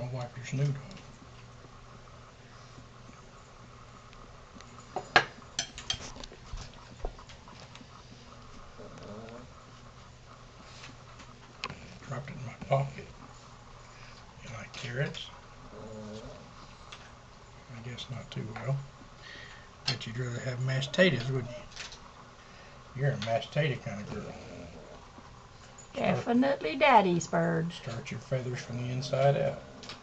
Don't wipe your snoot off. Dropped it in my pocket. You like carrots? I guess not too well. Bet you'd rather have mashed potatoes, wouldn't you? You're a mashed potato kind of girl. Definitely daddy's bird. Start your feathers from the inside out.